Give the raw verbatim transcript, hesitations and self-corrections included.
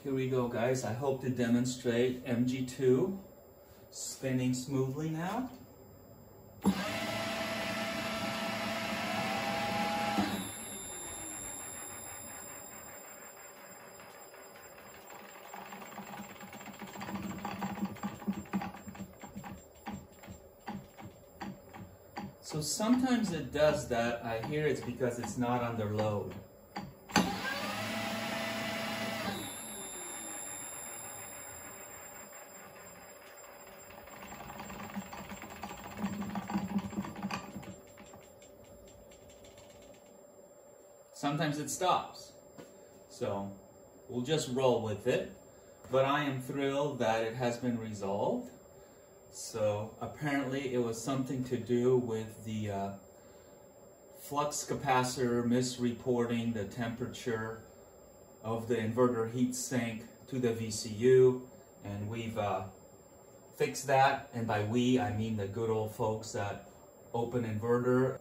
Here we go, guys. I hope to demonstrate M G two spinning smoothly now. So sometimes it does that. I hear it's because it's not under load. Sometimes it stops. So we'll just roll with it. But I am thrilled that it has been resolved. So apparently it was something to do with the uh, flux capacitor misreporting the temperature of the inverter heatsink to the V C U, and we've uh, fixed that. And by we, I mean the good old folks at Open Inverter